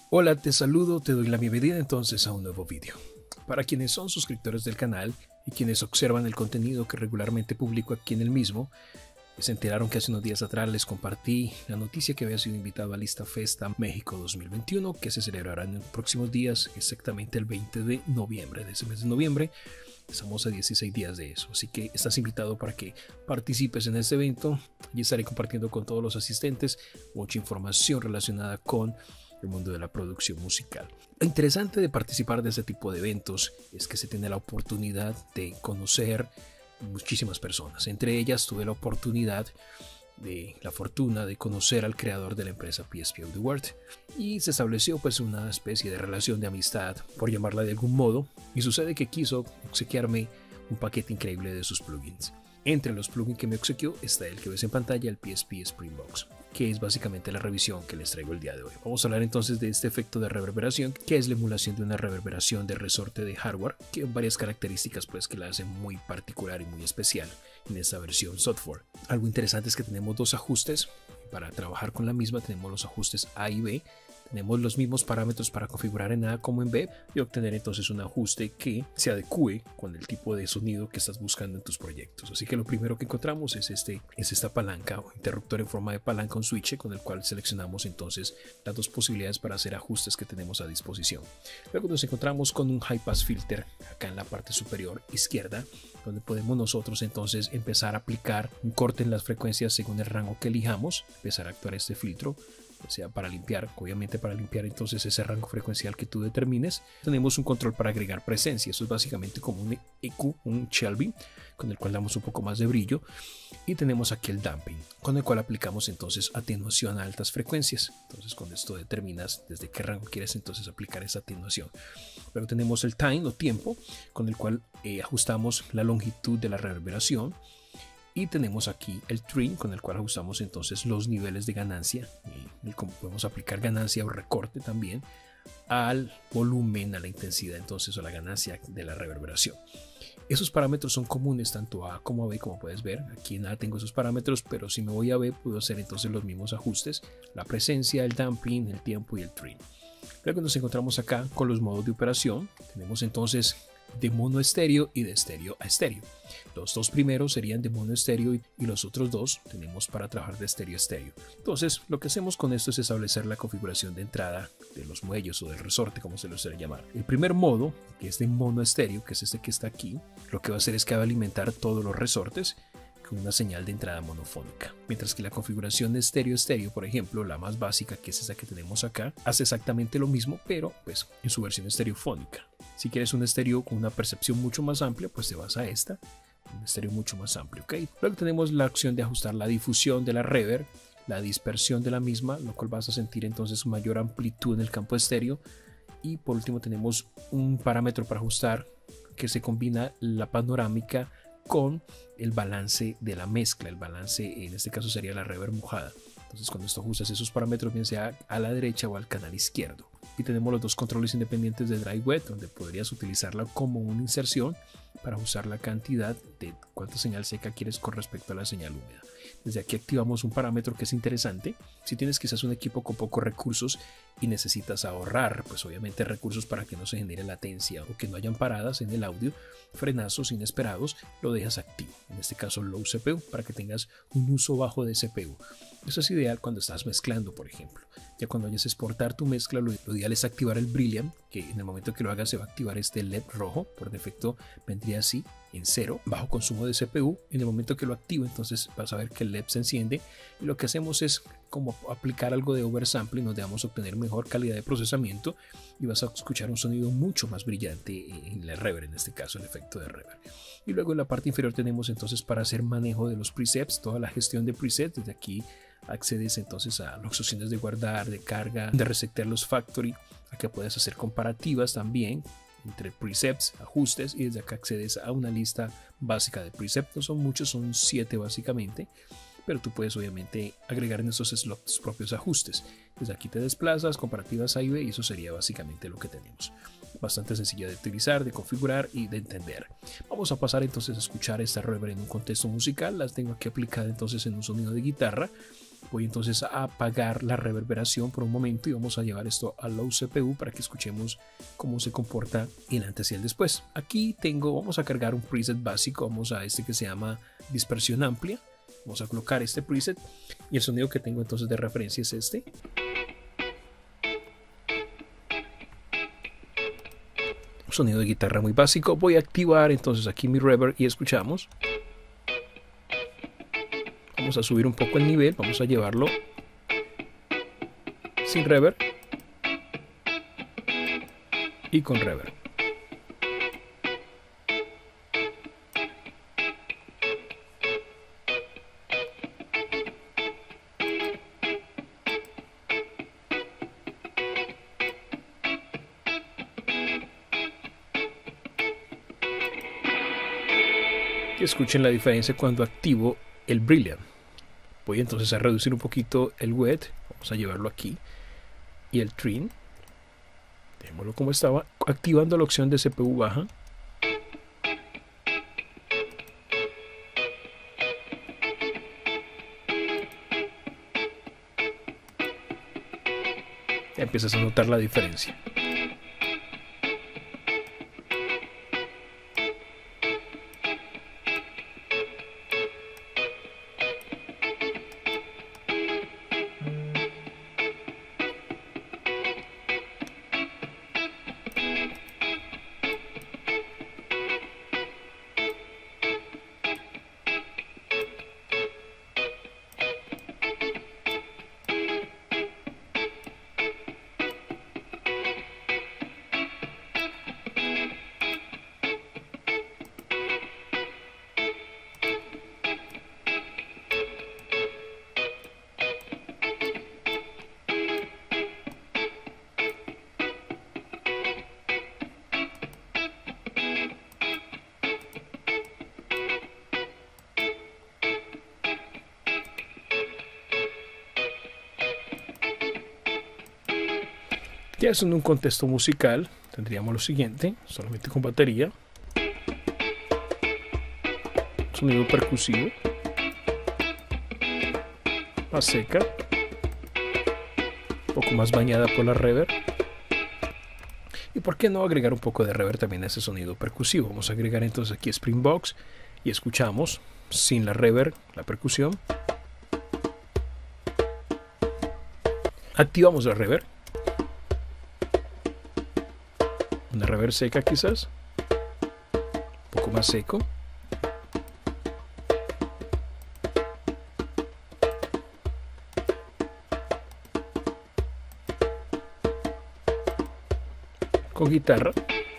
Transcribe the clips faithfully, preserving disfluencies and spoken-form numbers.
Hola, te saludo, te doy la bienvenida entonces a un nuevo vídeo. Para quienes son suscriptores del canal y quienes observan el contenido que regularmente publico aquí en el mismo, se enteraron que hace unos días atrás les compartí la noticia que había sido invitado a Listafesta México dos mil veintiuno, que se celebrará en los próximos días, exactamente el veinte de noviembre, de ese mes de noviembre. Estamos a dieciséis días de eso, así que estás invitado para que participes en este evento. Allí estaré compartiendo con todos los asistentes mucha información relacionada con el mundo de la producción musical. Lo interesante de participar de este tipo de eventos es que se tiene la oportunidad de conocer muchísimas personas. Entre ellas tuve la oportunidad de la fortuna de conocer al creador de la empresa P S P Audio World, y se estableció pues una especie de relación de amistad, por llamarla de algún modo, y sucede que quiso obsequiarme un paquete increíble de sus plugins. Entre los plugins que me obsequió está el que ves en pantalla, el P S P Springbox, que es básicamente la revisión que les traigo el día de hoy. Vamos a hablar entonces de este efecto de reverberación, que es la emulación de una reverberación de resorte de hardware, que tiene varias características pues que la hacen muy particular y muy especial en esta versión software. Algo interesante es que tenemos dos ajustes. Para trabajar con la misma tenemos los ajustes A y B. Tenemos los mismos parámetros para configurar en A como en B y obtener entonces un ajuste que se adecue con el tipo de sonido que estás buscando en tus proyectos. Así que lo primero que encontramos es, este, es esta palanca o interruptor en forma de palanca, un switch, con el cual seleccionamos entonces las dos posibilidades para hacer ajustes que tenemos a disposición. Luego nos encontramos con un high pass filter acá en la parte superior izquierda, donde podemos nosotros entonces empezar a aplicar un corte en las frecuencias según el rango que elijamos, empezar a actuar este filtro, o sea, para limpiar, obviamente para limpiar entonces ese rango frecuencial que tú determines. Tenemos un control para agregar presencia, eso es básicamente como un E Q, un Shelby, con el cual damos un poco más de brillo, y tenemos aquí el damping, con el cual aplicamos entonces atenuación a altas frecuencias. Entonces con esto determinas desde qué rango quieres entonces aplicar esa atenuación. Luego tenemos el time o tiempo, con el cual eh, ajustamos la longitud de la reverberación. Y tenemos aquí el trim, con el cual ajustamos entonces los niveles de ganancia, y como podemos aplicar ganancia o recorte también al volumen, a la intensidad entonces o la ganancia de la reverberación. Esos parámetros son comunes tanto a A como a B, como puedes ver. Aquí en A tengo esos parámetros, pero si me voy a B puedo hacer entonces los mismos ajustes: la presencia, el damping, el tiempo y el trim. Luego nos encontramos acá con los modos de operación. Tenemos entonces de mono estéreo y de estéreo a estéreo. Los dos primeros serían de mono estéreo y los otros dos tenemos para trabajar de estéreo a estéreo. Entonces lo que hacemos con esto es establecer la configuración de entrada de los muelles o del resorte, como se lo suele llamar. El primer modo, que es de mono estéreo, que es este que está aquí, lo que va a hacer es que va a alimentar todos los resortes con una señal de entrada monofónica, mientras que la configuración de estéreo estéreo, por ejemplo, la más básica, que es esa que tenemos acá, hace exactamente lo mismo, pero pues en su versión estereofónica. Si quieres un estéreo con una percepción mucho más amplia, pues te vas a esta, un estéreo mucho más amplio, ¿ok? Luego tenemos la opción de ajustar la difusión de la reverb, la dispersión de la misma, lo cual vas a sentir entonces mayor amplitud en el campo estéreo. Y por último tenemos un parámetro para ajustar que se combina la panorámica con el balance de la mezcla. El balance en este caso sería la reverb mojada. Entonces cuando esto ajustas esos parámetros, bien sea a la derecha o al canal izquierdo. Y tenemos los dos controles independientes de dry wet, donde podrías utilizarla como una inserción para ajustar la cantidad de cuánta señal seca quieres con respecto a la señal húmeda. Desde aquí activamos un parámetro que es interesante. Si tienes quizás un equipo con pocos recursos y necesitas ahorrar, pues obviamente recursos para que no se genere latencia o que no hayan paradas en el audio, frenazos inesperados, lo dejas activo. En este caso low C P U, para que tengas un uso bajo de C P U. Eso es ideal cuando estás mezclando, por ejemplo. Ya cuando vayas a exportar tu mezcla, lo, lo ideal es activar el Brilliant, que en el momento que lo hagas se va a activar este L E D rojo. Por defecto vendría así, en cero, bajo consumo de C P U. En el momento que lo activo, entonces vas a ver que el L E D se enciende, y lo que hacemos es como aplicar algo de oversampling, donde vamos a obtener mejor calidad de procesamiento y vas a escuchar un sonido mucho más brillante en la reverb, en este caso el efecto de reverb. Y luego en la parte inferior tenemos entonces para hacer manejo de los presets, toda la gestión de presets. Desde aquí accedes entonces a las opciones de guardar, de carga, de resetear los factory. Aquí puedes hacer comparativas también entre presets, ajustes, y desde acá accedes a una lista básica de presets. No son muchos, son siete básicamente, pero tú puedes obviamente agregar en esos slots tus propios ajustes. Desde aquí te desplazas, comparativas A y B, y eso sería básicamente lo que tenemos. Bastante sencilla de utilizar, de configurar y de entender. Vamos a pasar entonces a escuchar esta reverb en un contexto musical. Las tengo aquí aplicada entonces en un sonido de guitarra, Voy entonces a apagar la reverberación por un momento y vamos a llevar esto a low C P U para que escuchemos cómo se comporta el antes y el después. Aquí tengo, vamos a cargar un preset básico, vamos a este que se llama dispersión amplia. Vamos a colocar este preset y el sonido que tengo entonces de referencia es este. Un sonido de guitarra muy básico. Voy a activar entonces aquí mi reverb y escuchamos. Vamos a subir un poco el nivel, vamos a llevarlo sin reverb y con reverb. Y escuchen la diferencia cuando activo el Brilliant. Voy entonces a reducir un poquito el wet, vamos a llevarlo aquí, y el trim, dejémoslo como estaba, activando la opción de C P U baja. Ya empiezas a notar la diferencia. Ya eso en un contexto musical tendríamos lo siguiente, solamente con batería, sonido percusivo, más seca, un poco más bañada por la reverb, y por qué no agregar un poco de reverb también a ese sonido percusivo. Vamos a agregar entonces aquí Springbox y escuchamos sin la reverb la percusión. Activamos la reverb. Una reverb seca quizás, un poco más seco. Con guitarra,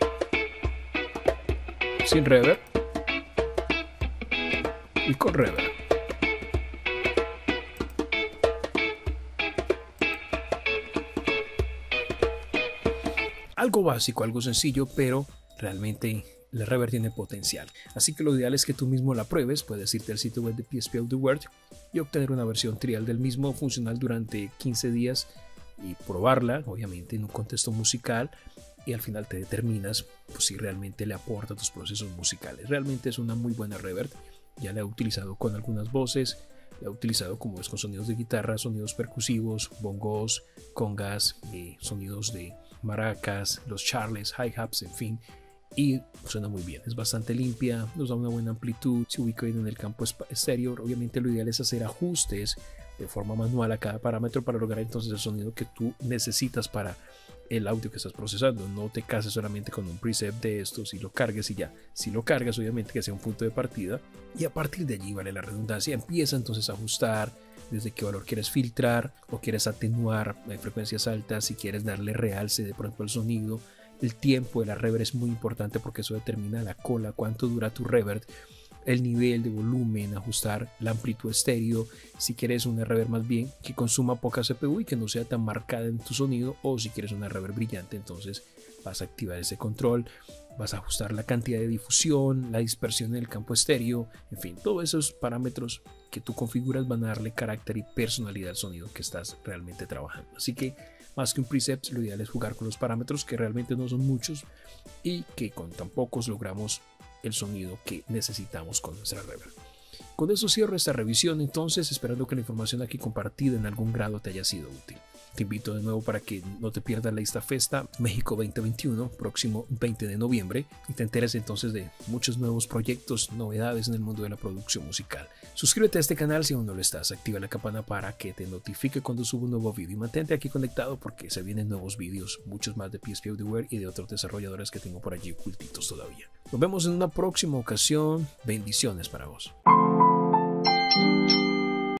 sin reverb y con reverb. Algo básico, algo sencillo, pero realmente la reverb tiene potencial. Así que lo ideal es que tú mismo la pruebes. Puedes irte al sitio web de P S P Audio World y obtener una versión trial del mismo funcional durante quince días y probarla, obviamente en un contexto musical, y al final te determinas pues, si realmente le aporta a tus procesos musicales. Realmente es una muy buena reverb. Ya la he utilizado con algunas voces, la he utilizado como es con sonidos de guitarra, sonidos percusivos, bongos, congas, eh, sonidos de maracas, los charles, hi-hats, en fin, y suena muy bien. Es bastante limpia, nos da una buena amplitud, se ubica bien en el campo estéreo. Obviamente lo ideal es hacer ajustes de forma manual a cada parámetro para lograr entonces el sonido que tú necesitas para el audio que estás procesando. No te cases solamente con un preset de estos y lo cargues y ya. Si lo cargas, obviamente que sea un punto de partida, y a partir de allí, vale la redundancia, empieza entonces a ajustar desde qué valor quieres filtrar o quieres atenuar eh, frecuencias altas, si quieres darle realce de pronto al sonido. El tiempo de la reverb es muy importante porque eso determina la cola, cuánto dura tu reverb, el nivel de volumen, ajustar la amplitud estéreo, si quieres una reverb más bien que consuma poca C P U y que no sea tan marcada en tu sonido, o si quieres una reverb brillante, entonces vas a activar ese control, vas a ajustar la cantidad de difusión, la dispersión en el campo estéreo, en fin, todos esos parámetros que tú configuras van a darle carácter y personalidad al sonido que estás realmente trabajando. Así que más que un preset, lo ideal es jugar con los parámetros, que realmente no son muchos y que con tan pocos logramos el sonido que necesitamos con nuestra reverb. Con eso cierro esta revisión entonces, esperando que la información aquí compartida en algún grado te haya sido útil. Te invito de nuevo para que no te pierdas la Ista Festa México veinte veintiuno, próximo veinte de noviembre, y te enteres entonces de muchos nuevos proyectos, novedades en el mundo de la producción musical. Suscríbete a este canal si aún no lo estás, activa la campana para que te notifique cuando subo un nuevo vídeo y mantente aquí conectado porque se vienen nuevos vídeos, muchos más de P S P Audioware y de otros desarrolladores que tengo por allí ocultitos todavía. Nos vemos en una próxima ocasión, bendiciones para vos.